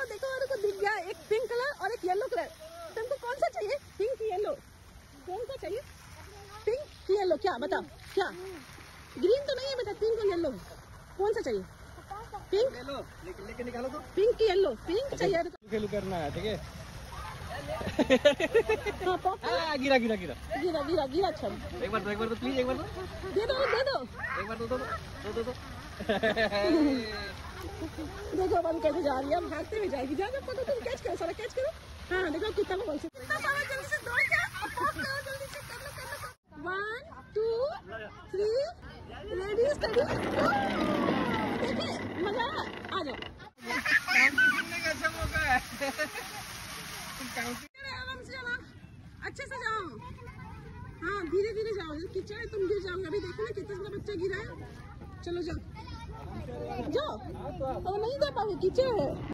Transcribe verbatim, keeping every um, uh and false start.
देखो देखो दिख गया, एक पिंक कलर और एक येलो कलर। तुमको कौन सा चाहिए, पिंक की येलो? कौन सा चाहिए, पिंक की येलो? क्या बताओ, क्या ग्रीन तो नहीं है बेटा, पिंक और येलो कौन सा चाहिए? पिंक येलो लेके निकालो तो। पिंक की येलो, पिंक चाहिए खेलू करना है, ठीक है। हाँ, गिरा गिरा गिरा गिरा गिरा गिरा छम। एक बार तो एक बार तो प्लीज एक बार तो दे दो दे दो एक बार तो दो दो दो दो देखो बंद कैसे जा रही है, भागते हुए जाएगी। जा जा पकड़ो, तुम कैच करो, सारा कैच करो। हाँ देखो कितना बॉल से, कितना सारा जल्दी से दौड़ के जल्दी से कर लो कर लो। One two three ready steady. देखिए मजा आ जाओ। आराम से जाना, अच्छे से जाओ। हाँ धीरे धीरे जाओ, कीचड़ है तुम गिर जाओगे। अभी देखो ना कितना सारा बच्चा गिरा है। चलो जाओ जाओ, और नहीं जा पाओगे, कीचड़ है।